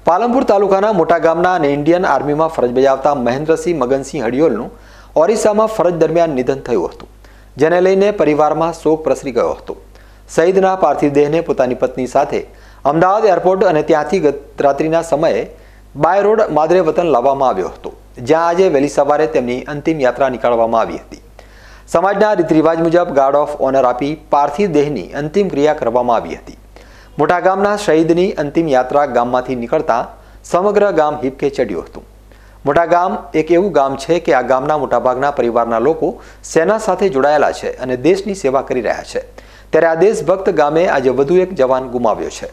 પાલનપુર તાલુકાના મોટા ગામના અને ઇન્ડિયન આર્મીમાં ફરજ બજાવતા મહેન્દ્રસિંહ મગનસિંહ હડિયોલનું ઓરિસ્સામાં ફરજ દરમિયાન નિધન થયું હતું, જેને લઈને પરિવારમાં શોક પ્રસરી ગયો હતો। શહીદના પાર્થિવ દેહને પોતાની પત્ની સાથે અમદાવાદ એરપોર્ટ અને ત્યાંથી ગત રાત્રિના સમયે બાય રોડ માદરે વતન લાવવામાં આવ્યો હતો, જ્યાં આજે વહેલી સવારે તેમની અંતિમ યાત્રા નીકાળવામાં આવી હતી। સમાજના રીતરિવાજ મુજબ ગાર્ડ ઓફ ઓનર આપી પાર્થિવ દેહની અંતિમ ક્રિયા કરવામાં આવી હતી। મોટા ગામના શહીદની અંતિમ યાત્રા ગામમાંથી નીકળતા સમગ્ર ગામ હિબકે ચડ્યું હતું। મોટા ગામ એક એવું ગામ છે કે આ ગામના મોટાભાગના પરિવારના લોકો સેના સાથે જોડાયેલા છે અને દેશની સેવા કરી રહ્યા છે, ત્યારે આ દેશભક્ત ગામે આજે વધુ એક જવાન ગુમાવ્યો છે।